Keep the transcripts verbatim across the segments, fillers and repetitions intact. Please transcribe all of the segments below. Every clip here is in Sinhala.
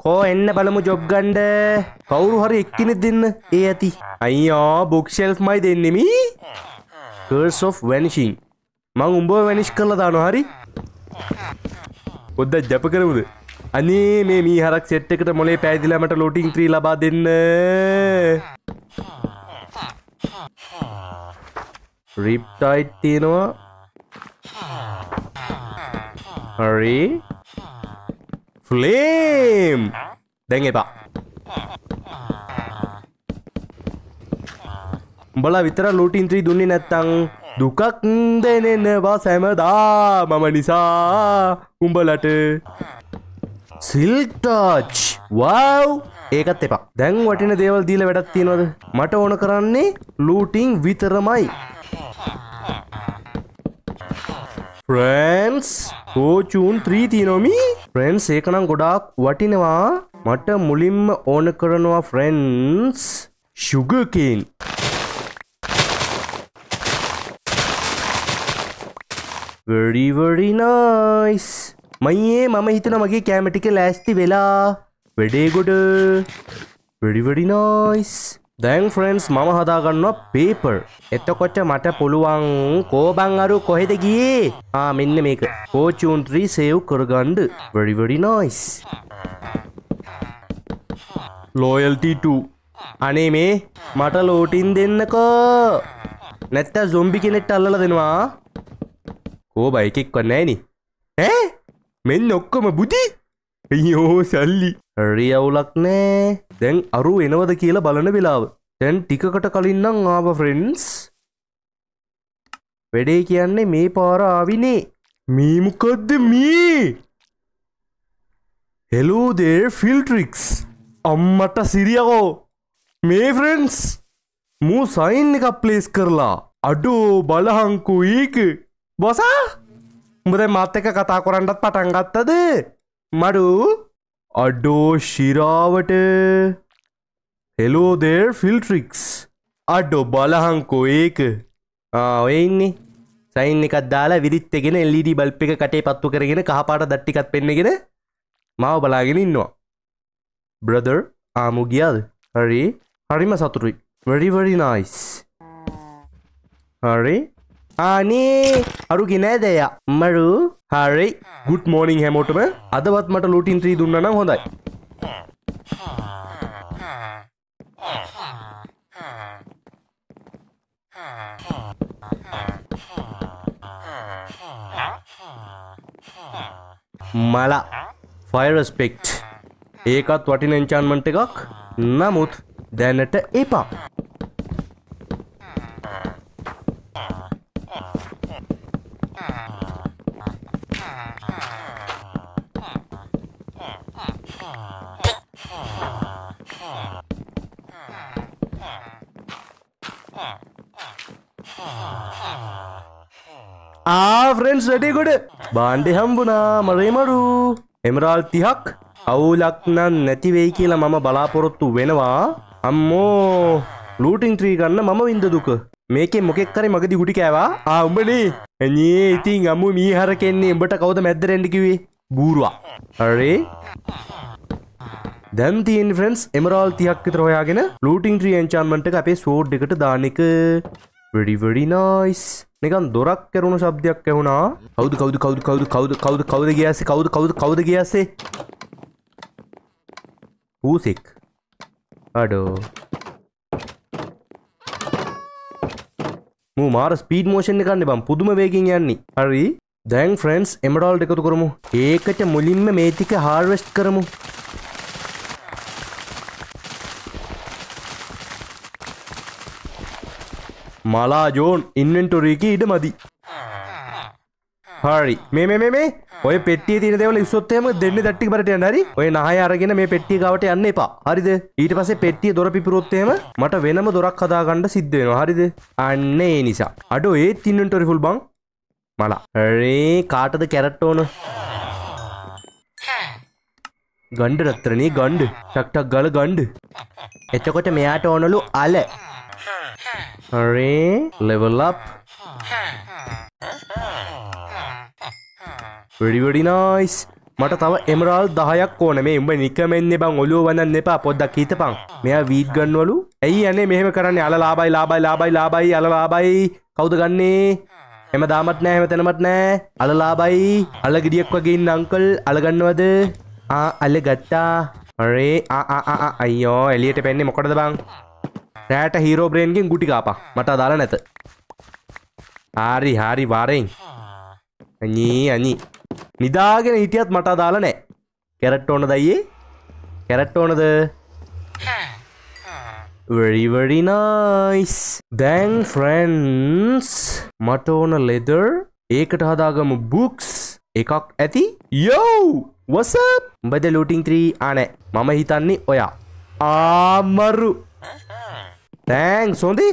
කෝ එන්න බලමු ජොබ් ගන්න. කවුරු හරි එක්කෙනෙක් දෙන්න. ඒ ඇති. අයියෝ බුක් ෂෙල්ෆ් මයි දෙන්නෙමි. Curse of Vanishing. මං උඹව වැනිෂ් කරලා දානවා හරි. පොඩ්ඩක් ජප කරමුද? අනේ මේ මී හරක් සෙට් එකට මොලේ පෑදිලා මට ලෝටින් ත්‍රී ලබා දෙන්න. රිප්ටයිඩ් තියෙනවා. හරි. ෆ්ලේම්. දැන් එපා. උඹලා විතර ලෝටින් ත්‍රී දුන්නේ නැත්තම් දුකක් දෙනෙනවා සෑමදා මම නිසා උඹලට. Silk touch. වව්. ඒකත් එපා. දැන් වටින දේවල් දීලා වැඩක් තියනවද? මට ඕන කරන්නේ ලූටින් විතරමයි. ෆ්‍රෙන්ඩ්ස් ෆෝචූන් ත්‍රී තියෙනවමි. ෆ්‍රෙන්ඩ්ස් ඒක නම් ගොඩාක් වටිනවා. මට මුලින්ම ඕන කරනවා friends sugar cane. very very nice. මයියේ මම හිතන මගේ කැම ටික ලෑස්ති වෙලා. වැඩේ ගොඩ. very very nice. දැන් ෆ්‍රෙන්ඩ්ස් මම හදා ගන්නවා පේපර්. එතකොට මට පුළුවන් කෝබන් අරු කොහෙද ගියේ? ආ මෙන්න මේක. ෆෝචූන් ත්‍රී සේව් කරගන්න. very very nice. loyalty two. අනේ මේ මට ලෝටින් දෙන්නකෝ. නැත්තම් zombie කෙනෙක්ට අල්ලලා දෙනවා. කෝබා එකෙක්වත් නැහැ නේ. ඈ මෙන්න ඔක්කොම බුදි. අයියෝ සල්ලි. හරි අවුලක් නෑ. දැන් අරු එනවද කියලා බලන වෙලාව. දැන් ටිකකට කලින් නම් ආව ෆ්‍රෙන්ඩ්ස්. වැඩේ කියන්නේ මේ පාර ආවිනේ. මේ මොකද්ද මේ? hello there Filtrix. අම්මට සිරියකෝ. මේ ෆ්‍රෙන්ඩ්ස් මූ සයින් එකක් ප්ලේස් කරලා. අඩෝ බලහංකෝ ඒක. බොසා උඹ දැන් මාත් එක්ක කතා කරන්නත් පටන් ගත්තද? මඩු අඩෝ ශිරාවට. hello there Filtrix. අඩෝ බලහංකෝ ඒක. ආ ඔය ඉන්නේ. සයින් එකක් දාලා විරිත් එකගෙන L E D බල්බ් එක කටේ පත්තු කරගෙන කහ පාට දත් ටිකක් පෙන්නගෙන මාව බලාගෙන ඉන්නවා. brother ආමු ගියාද? හරි. හරිම සතුටුයි. very very nice. හරි. අනේ අරු කිනෑදයා මරු. හරි. good morning හැමෝටම. අදවත් මට ලූටින් ත්‍රී දුන්නා නම් හොඳයි. මල ෆයර් ස්පෙක්ට්. ඒකත් වටින එන්චාන්මන්ට් එකක්. නමුත් දැනට එපා. ආ ෆ්‍රෙන්ඩ්ස් වැඩේ ගොඩ. බාණ්ඩේ හම්බුණා මරේ මරු. එමරාල් තිහක් අවුලක් නම් නැති වෙයි කියලා මම බලාපොරොත්තු වෙනවා. අම්මෝ ලූටින් ත්‍රී ගන්න මම වින්ද දුක. මේකේ මොකෙක් හරි මගදී ගුටි කෑවා. ආ උඹනේ. අනේ ඉතින් අම්මු මී හරකෙන්නේ උඹට කවුද මැද්ද රෙන්න කිව්වේ? බූරුවා. හරි. දැන් තියෙන්නේ ෆ්‍රෙන්ඩ්ස් එමරාල් තිහක් විතර හොයාගෙන ලූටින් ත්‍රී එන්චාන්ට්මන්ට් එක අපේ ස්වෝඩ් එකට දාන එක. very very nice. නිකන් දොරක් කරුණු ශබ්දයක් ඇහුණා. කවුද කවුද කවුද කවුද කවුද කවුද කවුද ගියාසේ කවුද කවුද කවුද ගියාසේ? හූසික්. අඩෝ. මූ මාර ස්පීඩ් මෝෂන් එක ගන්න බම්. පුදුම වේගෙන් යන්නේ. හරි. දැන් ෆ්‍රෙන්ඩ්ස් එමරාල්ඩ් එකතු කරමු. ඒකට මුලින්ම මේ ටික හාර්වෙස්ට් කරමු. මලා ජෝන් ඉන්වෙන්ටොරි එකේ ඉඩ මදි. හරි. මේ මේ මේ මේ ඔය පෙට්ටියේ තියෙන දේවල් ඉස්සොත් එහෙම දෙන්නේ දැට්ටි බරට යන්න. හරි. ඔය නහය අරගෙන මේ පෙට්ටිය ගාවට යන්න එපා. හරිද? ඊට පස්සේ පෙට්ටිය දොර පිපුරොත් එහෙම මට වෙනම දොරක් හදාගන්න සිද්ධ වෙනවා. හරිද? අන්න ඒ නිසා. අඩෝ ඒත් ඉන්වෙන්ටොරි ෆුල් බං. මලා. හරි. කාටද කැරට් ඕන? ගණ්ඩ රත්තරනේ ගණ්ඩ. ටක් ටක් ගාලා ගණ්ඩ. එතකොට මෙයාට ඕනලු අල. හරි. level up. very very nice. මට තව එමරාල් දහයක් ඕනේ. මේ උඹ නිකමෙන්නේ බං ඔළුව වනන්න එපා. පොඩ්ඩක් හිතපන්. මෙයා වීට් ගන්නවලු. ඇයි යන්නේ මෙහෙම කරන්නේ? අල ලාභයි ලාභයි ලාභයි ලාභයි අල ලාභයි. කවුද ගන්නේ? එම දාමත් නෑ, හැම තැනමත් නෑ. අල ලාභයි. අල ගෙඩියක් වගේ ඉන්න අංකල් අල ගන්නවද? ආ අල ගත්තා. අරේ ආ ආ ආ අයියෝ එළියට පැන්නේ මොකටද බං? රෑට හීරෝ බ්‍රේන්ගෙන් ගුටි කාපා. මට අදාළ නැත. හරි හරි වාරෙන්. අනී අනී. නිදාගෙන හිටියත් මට අදාළ නෑ. කැරට් ඕනද අයියේ? කැරට් ඕනද? Very very nice. Then friends මට ඕන leather. ඒකට හදාගමු books. එකක් ඇති. Yo! What's up? උඹද looting three ආ නෑ. මම හිතන්නේ ඔයා. ආමරු. Thanks හොඳි.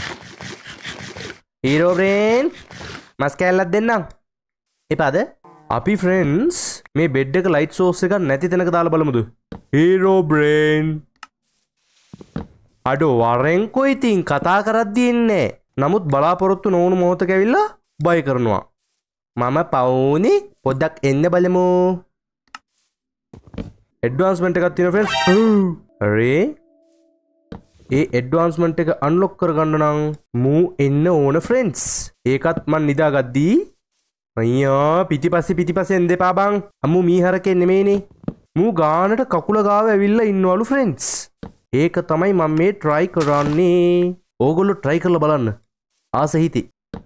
Hero brain. මස් කෑල්ලක් දෙන්නම්. එපාද? අපි friends මේ බෙඩ් එක light source එකක් නැති තැනක දාලා බලමුද? Hero brain. අඩෝ වරෙන්කෝ ඉතින් කතා කරද්දී ඉන්නේ. නමුත් බලාපොරොත්තු නොවුණු මොහොතක ඇවිල්ලා බය කරනවා. මම පවුනේ පොඩ්ඩක් එන්න බලමු. ඇඩ්වාන්ස්මන්ට් එකක් තියෙනවා friends. හරි. ඒ ඇඩ්වාන්ස්මන්ට් එක අන්ලොක් කරගන්න නම් මූ එන්න ඕන friends. ඒකත් මන් නිදාගද්දී අයියා පිටිපස්සේ පිටිපස්සේ එන්න එපා බං. අම්මු මීහරකේ නෙමෙයිනේ. මූ ගානට කකුල ගාව ඇවිල්ලා ඉන්නවලු friends. ඒක තමයි මම මේ try කරන්නේ. ඕගොල්ලෝ try කරලා බලන්න. ආස හිති.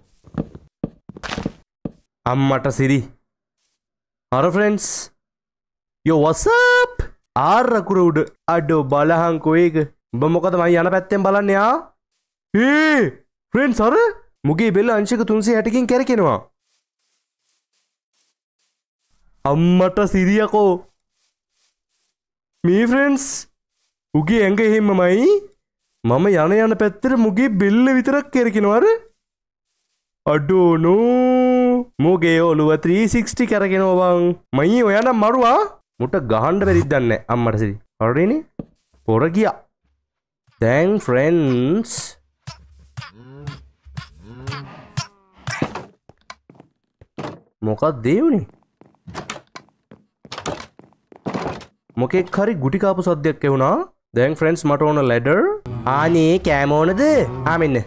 අම්මට සිරි. අර friends. Yo what's up? ආරකුර උඩ අඩෝ බලහංකෝ ඒක. උඹ මොකද මම යන පැත්තෙන් බලන්නේ ආ? ඒ friends අර මුගේ බෙල්ල අංශක තුන්සිය හැටකින් කැරකෙනවා. අම්මට සිරියකෝ. මේ friends උගේ ඇඟ එහෙමමයි. මම යන යන පැත්තට මුගේ බෙල්ල විතරක් කැරකෙනවා අර. අඩෝ නෝ. මුගේ ඔළුව three sixty කැරකෙනවා බං. මයි ඔයා නම් මරුවා. මුට ගහන්න බැරිද දන්නේ අම්මට සිරි. හරිනේ. පොර ගියා. දැන් friends මොකක්ද ඒ උනේ? මොකෙක් හරි ගුටි කාපු සද්දයක් ඇහුණා. දැන් friends මට ඕන ladder. ආනේ කෑම ඕනද? ආ මෙන්න.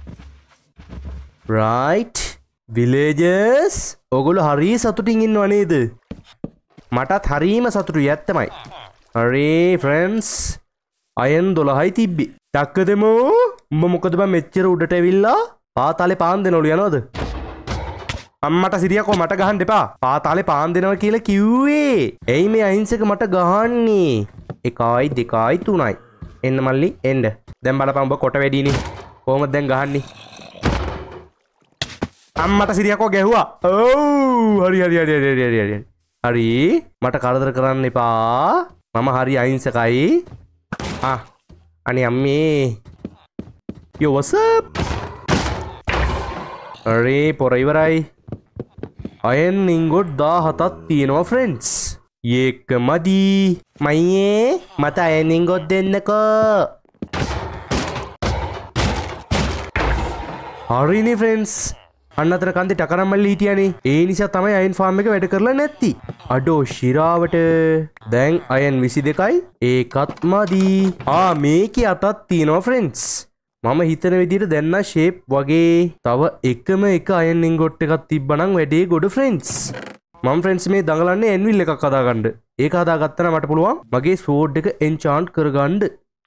right villagers ඔගොල්ලෝ හරි සතුටින් ඉන්නව නේද? මටත් හරීම සතුටුයි ඇත්තමයි. හරි friends අයන් දොළහයි තිබ්බි. ටක්ක දෙමෝ. උඹ මොකද බං මෙච්චර උඩට ඇවිල්ලා පාතාලේ පාන් දෙනවලු යනවද? අම්මට සිරියකෝ මට ගහන්න එපා. පාතාලේ පාන් දෙනවා කියලා කිව්වේ. එයි මේ අහිංසක මට ගහන්නේ. එකයි දෙකයි තුනයි. එන්න මල්ලි එන්න. දැන් බලපන් උඹ කොට වැඩිනේ. කොහොමද දැන් ගහන්නේ? අම්මට සිරියකෝ ගැහුවා. ඔව් හරි හරි හරි හරි හරි හරි. හරි මට කරදර කරන්න එපා. මම හරි අහිංසකයි. ආ අනේ අම්මේ. Yo what's up? හරි පොර ඉවරයි. අයන් ඉංගොට් දාහතක් තියෙනවා friends. ඒක මදි. මයියේ මට අයන් ඉංගොට් දෙන්නකෝ. හරිනේ friends. අන්න අතර කන්දේ ටකරම් මල්ලි හිටියානේ. ඒ නිසා තමයි අයන් ෆාම් එක වැඩ කරලා නැති. අඩෝ ශිරාවට දැන් අයන් විසි දෙකයි. ඒකත් මදි. ආ මේකේ අතක් තියෙනවා friends. මම හිතන විදිහට දැන් නම් ෂේප් වගේ තව එකම එක අයන් ඉන්ගොට් එකක් තිබ්බනම් වැඩේ ගොඩ friends. මම friends මේ දඟලන්නේ ඇන්විල් එකක් හදාගන්න. ඒක හදාගත්තා නම් මට පුළුවන් මගේ sword එක enchant කරගන්න.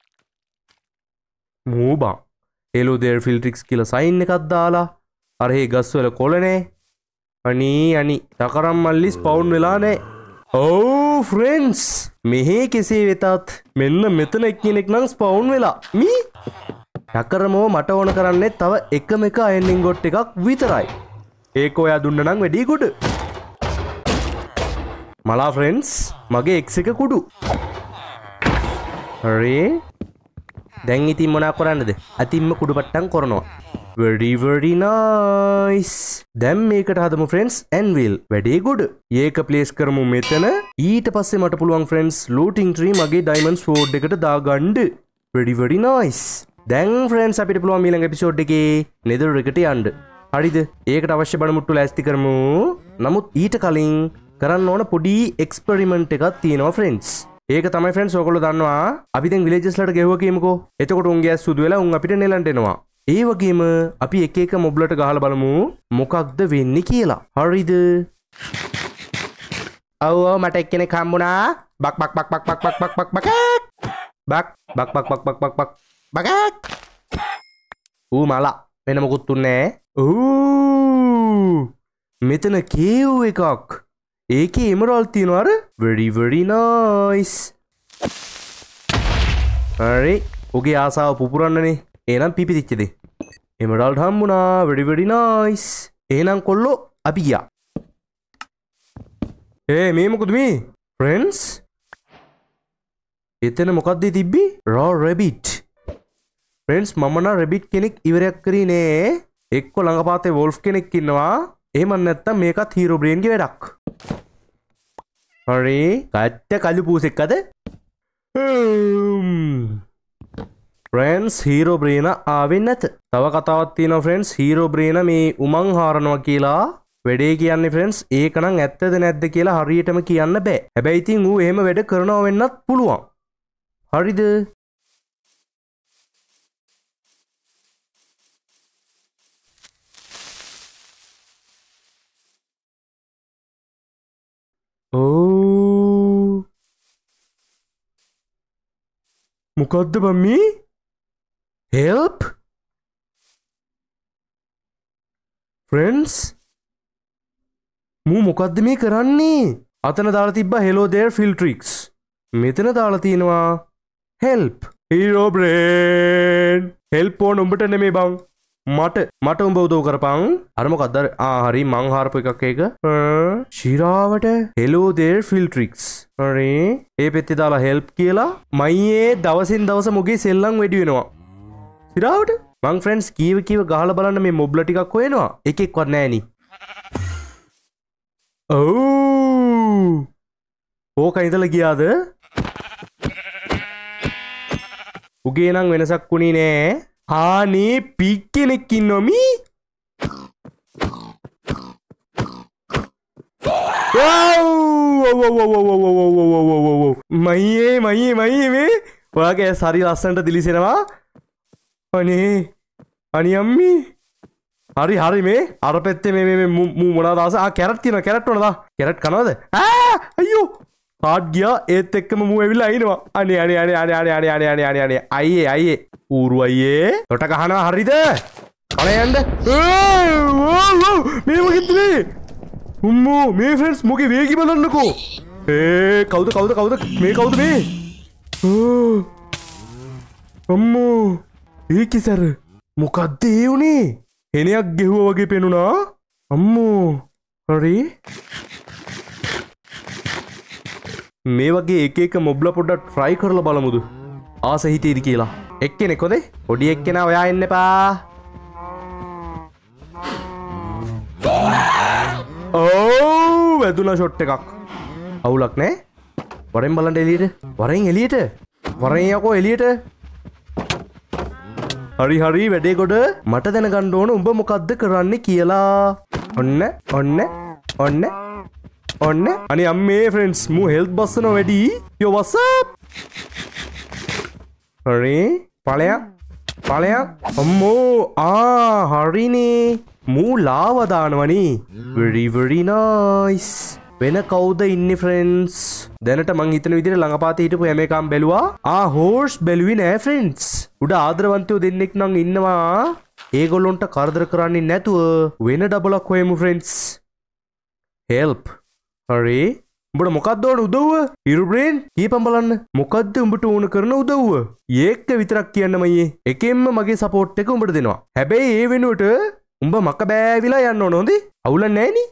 මූබා. hello there filtrix කියලා sign එකක් දාලා අර හේ ගස් වල කොළනේ. අනී අනි ටකරම් මල්ලි ස්පවුන් වෙලා නැහැ. ඔව් friends මෙහි කෙසේ වෙතත් මෙන්න මෙතන එක්කෙනෙක් නම් ස්පවුන් වෙලා. මී ටකරමෝ මට ඕන කරන්නේ තව එකම එක අයන් ඉන්ගොට් එකක් විතරයි. ඒක ඔයා දුන්න නම් වැඩි කුඩ. මලා friends මගේ එක්ස් එක කුඩු. හරි දැන් ඉතින් මොනා කරන්නද? අතින්ම කුඩු පට්ටම් කරනවා. very very nice. දැන් මේකට හදමු friends anvil. වැඩේ ගොඩ. ඒක place කරමු මෙතන. ඊට පස්සේ මට පුළුවන් friends looting tree මගේ diamond sword එකට දාගන්න. very very nice. දැන් friends අපිට පුළුවන් ඊළඟ episode එකේ nether එකට යන්න. හරිද? ඒකට අවශ්‍ය බඩමුට්ටු ලෑස්ති කරමු. නමුත් ඊට කලින් කරන්න ඕන පොඩි එක්ස්පෙරිමන්ට් එකක් තියෙනවා ෆ්‍රෙන්ඩ්ස්. ඒක තමයි ෆ්‍රෙන්ඩ්ස් ඔයගොල්ලෝ දන්නවා අපි දැන් විලේජස් වලට ගෙවුවා කියමුකෝ. එතකොට උන්ගේ ඇස් සුදු වෙලා උන් අපිට නෙලන්ට එනවා. ඒ වගේම අපි එක එක මොබ්ලට ගහලා බලමු මොකක්ද වෙන්නේ කියලා. හරිද? ඔව් ඔව් මට එක්කෙනෙක් හම්බුණා. බක් බක් බක් බක් බක් බක් බක් බක් බක් බක් බක් බක් බක් බක් බක් බක් ඌ මලා වෙන මොකුත් තුන්නේ නැහැ. ඌ මෙතන කේව් එකක්. ඒකේ එමරාල්ඩ් තියෙනවා අර. very very nice. හරි. ඔගේ ආසාව පුපුරන්නනේ. එහෙනම් පිපිතිච්ච දේ. එමරාල්ඩ් හම්බුණා. very very nice. එහෙනම් කොල්ලෝ අපි ගියා. ඒ මේ මොකද මේ? friends එතන මොකක්ද තිබ්බේ? raw rabbit. friends මම නම් rabbit කෙනෙක් ඉවරයක් කරේ නෑ. එක්ක ළඟපාතේ wolf කෙනෙක් ඉන්නවා. එහෙම නැත්නම් මේකත් hero brain ගේ වැඩක්. හරි. කට්ට කළු පූසෙක් අද. friends hero brain ආවෙ නැත. තව කතාවක් තියෙනවා friends hero brain මේ උමං හරනවා කියලා. වැඩේ කියන්නේ friends ඒක නම් ඇත්තද නැද්ද කියලා හරියටම කියන්න බෑ. හැබැයි ඉතින් ඌ එහෙම වැඩ කරනවා වෙන්නත් පුළුවන්. හරිද? ඕ මොකද්ද බම්මි? help friends මූ මොකද්ද මේ කරන්නේ? අතන දාලා තිබ්බා hello there filtrix. මෙතන දාලා තියෙනවා help hero brain. help ඕන උඹට නෙමෙයි බං. මට මට උඹ උදව් කරපන්. අර මොකද්ද? ආ හරි මං හාරපු එකක් ඒක. ශිරාවට hello there filtrix. හරි. ඒ පෙත්තේ දාලා help කියලා. මයියේ දවසින් දවස මොගේ සෙල්ලම් වැඩි වෙනවා. ශිරාවට මං friends කීව කීව ගහලා බලන්න මේ මොබ්ලා ටිකක් හොයනවා. එකෙක්වත් නැහැ නේ. ඔව්. ඕක ඉඳලා ගියාද? උගේ නම් වෙනසක් වුණේ නෑ. ආනේ පික් කෙනෙක් ඉන්නවා මී. මයියේ මයියේ මයියේ මේ ඔයාගේ සරි ලස්සනට දිලිසෙනවා. අනේ අනේ අම්මි. හරි හරි මේ අර පැත්තේ මේ මේ මූ මොනවද ආස? ආ කැරට් තියෙනවා. කැරට් ඕනද? කැරට් කනවද? ආ අයියෝ කාඩ් ගියා. ඒත් එක්කම මූ ඇවිල්ලා අයිනවා. අනේ අනේ අනේ අනේ අනේ අනේ අනේ අනේ අනේ අනේ අයියේ අයියේ ඌරු අයියේ තොට ගහනවා. හරිද? අනේ යන්න. මේ මොකෙද්ද මේ? උම්මෝ මේ ෆ්‍රෙන්ඩ්ස් මොකේ වේගි බලන්නකෝ. ඒ කවුද කවුද කවුද මේ කවුද මේ? අම්මෝ ඒකිසර මොකද්ද ඒ උනේ? හෙනයක් ගෙහුවා වගේ පෙනුණා. අම්මෝ හරි. මේ වගේ එක එක මොබ්ලා පොඩ්ඩක් try කරලා බලමුද? ආස හිතේද කියලා. එක්කෙනෙක් හොදේ. පොඩි එක්කෙනා ඔයා එන්න එපා. ඕ වැදුනා ෂොට් එකක්. අවුලක් නෑ. වරෙන් බලන්න එළියට. වරෙන් එළියට. වරෙන් යකෝ එළියට. හරි හරි වැඩේ ගොඩ. මට දැනගන්න ඕන උඹ මොකද්ද කරන්නේ කියලා. ඔන්න ඔන්න ඔන්න ඔන්න. අනේ අම්මේ ෆ්‍රෙන්ඩ්ස් මූ හෙල්ත් බස්සන වැඩි. යෝ what's up? හරි පළයක් පළයක්. අම්මෝ ආ හරිනේ. මූ ලාව දානවනේ. very very nice. වෙන කවුද ඉන්නේ ෆ්‍රෙන්ඩ්ස්? දැනට මං හිතන විදිහට ළඟපාතේ හිටපු හැම එකම බැලුවා. ආ හෝර්ස් බැලුවේ නෑ ෆ්‍රෙන්ඩ්ස්. උඩ ආදරවන්තයෝ දෙන්නෙක් නම් ඉන්නවා. ඒගොල්ලොන්ට කරදර කරන්නේ නැතුව වෙන ඩබලක් හොයමු ෆ්‍රෙන්ඩ්ස්. help. හරි. උඹට මොකක්ද ඕන උදව්ව? hero brain කීපම් බලන්න. මොකද්ද උඹට ඕන කරන උදව්ව? ඒක විතරක් කියන්න මයියේ. එකෙන්ම මගේ සපෝට් එක උඹට දෙනවා. හැබැයි ඒ වෙනුවට උඹ මක බෑවිලා යන්න ඕන හොඳේ. අවුලක් නෑනේ.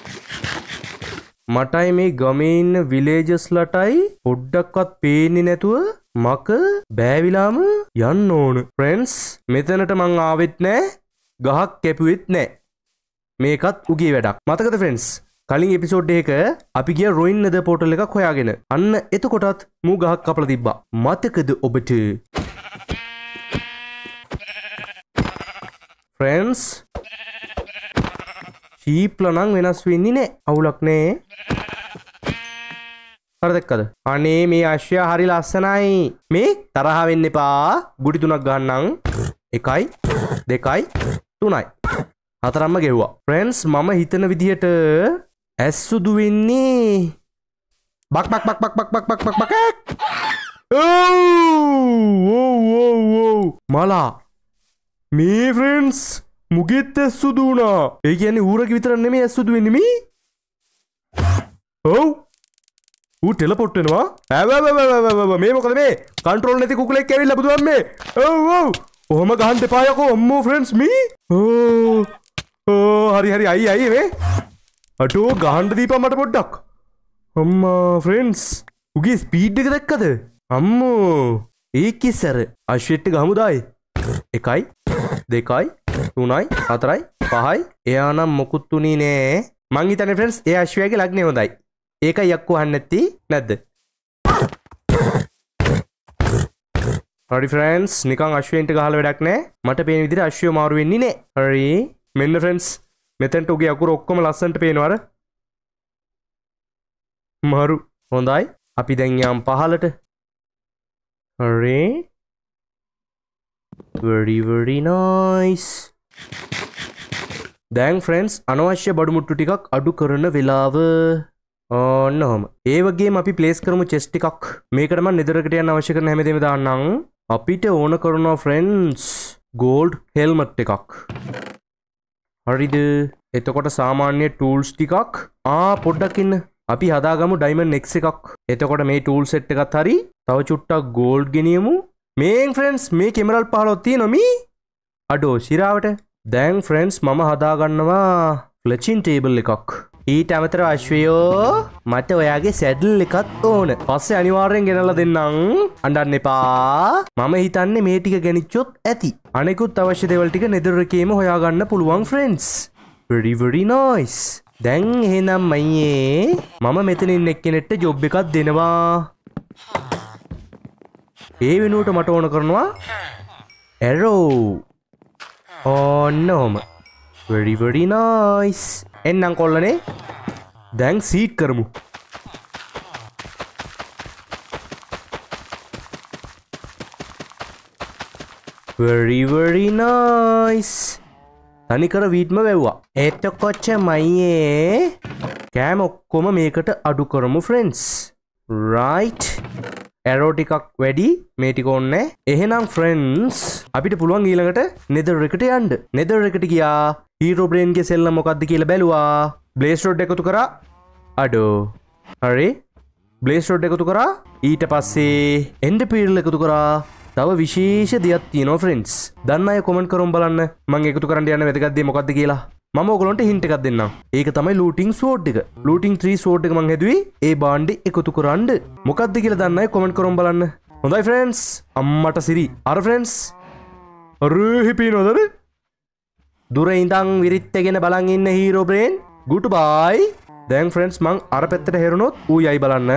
මටයි මේ ගමේ ඉන්න විලේජස්ලටයි පොඩ්ඩක්වත් පේන්නේ නැතුව මක බෑවිලාම යන්න ඕන. ෆ්‍රෙන්ඩ්ස් මෙතනට මං ආවෙත් නෑ. ගහක් කැපුවෙත් නෑ. මේකත් උගේ වැඩක්. මතකද ෆ්‍රෙන්ඩ්ස්? කලින් එපිසෝඩ් එකක අපි ගියා රොයින් නෙද පෝටල් එකක් හොයාගෙන. අන්න එතකොටත් මූ ගහක් කපලා තිබ්බා. මතකද ඔබට? ෆ්‍රෙන්ඩ්ස් ශීප්ලා නම් වෙනස් වෙන්නේ නෑ. අවුලක් නෑ. අර දැක්කද? අනේ මේ අශ්වයා හරි ලස්සනයි. මේ තරහ වෙන්න එපා. ගුටි තුනක් ගහන්නම්. එකයි දෙකයි තුනයි. හතරක්ම ගෙව්වා. ෆ්‍රෙන්ඩ්ස් මම හිතන විදිහට ඇස් සුදු වෙන්නේ බක් බක් බක් බක් බක් බක් බක් බක්. ඕ ඕ ඕ මලා මේ ෆ්‍රෙන්ඩ්ස් මුගෙත් ඇස් සුදු වුණා. ඒ කියන්නේ ඌරගේ විතර නෙමෙයි ඇස් සුදු වෙන්නේ මේ. ඔව් ඌ ටෙලපොට් වෙනවා. ඈ මේ මොකද මේ? කන්ට්‍රෝල් නැති කුකුලෙක් ඇවිල්ලා බුදුන් මේ. ඔව් ඔව්. ඔහොම ගහන්න එපා යකෝ අම්මෝ ෆ්‍රෙන්ඩ්ස් මේ. ඕ ඕ හරි හරි අයි අයි මේ. අටෝ ගහන්න දීපන් මට පොඩ්ඩක්. අම්මා ෆ්‍රෙන්ඩ්ස් උගේ ස්පීඩ් එක දැක්කද? අම්මෝ ඒකේ සර අශ්වෙට් ගහමු දායි. එකයි දෙකයි තුනයි හතරයි පහයි. එයා නම් මොකුත් උනේ නෑ. මං හිතන්නේ ෆ්‍රෙන්ඩ්ස් ඒ අශ්වයාගේ ලග්නේ හොඳයි. ඒකයි යක්කෝ අහන්නේ නැති නැද්ද? හරි ෆ්‍රෙන්ඩ්ස් නිකන් අශ්වයන්ට ගහලා වැඩක් නෑ. මට පේන විදිහට අශ්වය මාරු වෙන්නේ නෑ. හරි මෙන්න ෆ්‍රෙන්ඩ්ස් මෙතෙන්ට උගේ අකුරු ඔක්කොම ලස්සනට පේනවා අර. මාරු හොඳයි. අපි දැන් යම් පහලට. හරි very very nice. දැන් ෆ්‍රෙන්ඩ්ස් අනවශ්‍ය බඩු මුට්ටු ටිකක් අඩු කරන වෙලාව. ඕන්න ඔහම. ඒ වගේම අපි ප්ලේස් කරමු චෙස්ට් ටිකක්. මේකට මම නෙදරකට යන්න අවශ්‍ය කරන හැමදේම දාන්නම්. අපිට ඕන කරනවා ෆ්‍රෙන්ඩ්ස් ගෝල්ඩ් හෙල්මට් එකක්. හරිද? එතකොට සාමාන්‍ය ටූල්ස් ටිකක්. ආ පොඩ්ඩක් ඉන්න. අපි හදාගමු ඩයිමන්ඩ් එක්ස් එකක්. එතකොට මේ ටූල් සෙට් එකත් හරි. තව චුට්ටක් ගෝල්ඩ් ගෙනියමු. මේන් ෆ්‍රෙන්ඩ්ස් මේ කෙමරල් පහලොත් තියෙනවා මී. අඩෝ සිරාවට. දැන් ෆ්‍රෙන්ඩ්ස් මම හදාගන්නවා ෆ්ලෙචින් ටේබල් එකක්. ඊට අමතරව අශ්වයෝ මට ඔයාගේ සැඩල් එකත් ඕන. පස්සේ අනිවාර්යෙන් ගෙනල්ලා දෙන්නම්. අඬන්න එපා. මම හිතන්නේ මේ ටික ගෙනිච්චොත් ඇති. අනෙකුත් අවශ්‍ය දේවල් ටික නෙදර් එකේම හොයාගන්න පුළුවන් ෆ්‍රෙන්ඩ්ස්. very very nice. දැන් එහෙනම් මයියේ මම මෙතනින් එක්කෙනෙක්ට ජොබ් එකක් දෙනවා. ඒ වෙනුවට මට ඕන කරනවා arrow. ඕන්න ඔහම. very very nice. එන්නම් කොල්ලනේ. දැන් සීඩ් කරමු. very very nice. තනිකර වීට්ම වැව්වා. එතකොට මයියේ කෑම ඔක්කොම මේකට අඩු කරමු ෆ්‍රෙන්ඩ්ස්. right. ඇරෝ ටිකක් වැඩි මේ ටික ඕනේ. එහෙනම් ෆ්‍රෙන්ඩ්ස් අපිට පුළුවන් ඊළඟට නෙදර් එකට යන්න. නෙදර් එකට ගියා. හීරෝ බ්‍රේන් ගේ සෙල්ලම් මොකක්ද කියලා බැලුවා. බ්ලේස් රොඩ් එකතු කරා. අඩෝ. හරි. බ්ලේස් රොඩ් එකතු කරා. ඊට පස්සේ එන්ඩ් පීරල් එකතු කරා. තව විශේෂ දෙයක් තියෙනවා ෆ්‍රෙන්ඩ්ස්. දන්න අය කමෙන්ට් කරමු බලන්න මම එකතු කරන්න යන වැදගත් දේ මොකක්ද කියලා. මම ඔයගලන්ට හින්ට් එකක් දෙන්නම්. ඒක තමයි ලූටින් ස්වෝඩ් එක. ලූටින් ත්‍රී ස්වෝඩ් එක මං හැදුවේ ඒ බාණ්ඩේ එකතු කරන්න. මොකක්ද කියලා දන්න අය කමෙන්ට් කරමු බලන්න. හොඳයි ෆ්‍රෙන්ඩ්ස්. අම්මට සිරි. අර ෆ්‍රෙන්ඩ්ස්. අර හිපිනවද? දුර ඉඳන් විරිත්ගෙන බලන් ඉන්න හීරෝ බ්‍රේන්. ගුඩ් බයි. දැන් ෆ්‍රෙන්ඩ්ස් මං අර පැත්තට හැරුණොත් ඌ යයි බලන්න.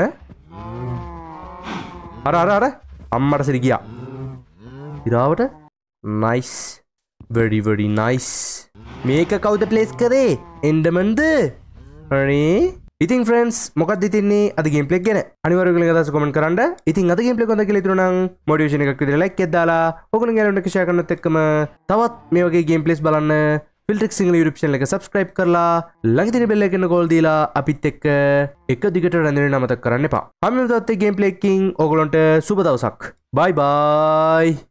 අර අර අර අම්මට සිරි ගියා. ඉරාවට nice. very very nice. මේක කවුද ප්ලේස් කරේ? එන්ඩමන්ද? හරි. ඉතින් ෆ්‍රෙන්ඩ්ස් මොකක්ද ඉතින්නේ අද ගේම් ප්ලේ ගැන? අනිවාර්යයෙන් ඔයගොල්ලෝ අදහස් කමෙන්ට් කරන්න. ඉතින් අද ගේම් ප්ලේ කොහොමද කියලා හිතනවා නම් මොටිවේෂන් එකක් විදිහට ලයික් එකක් දාලා ඔයගොල්ලෝ යාළුවන්ට ෂෙයා කරනත් එක්කම තවත් මේ වගේ ගේම් ප්ලේස් බලන්න ෆිල්ට්‍රික් සිංගල YouTube channel එක subscribe කරලා ළඟ තියෙන bell icon එක කෝල් දීලා අපිත් එක්ක එක දිගට රැඳෙන්න අමතක කරන්න එපා. අපි මේ තවත් ගේම් ප්ලේ එකකින් ඔයගොල්ලන්ට සුබ දවසක්. bye bye.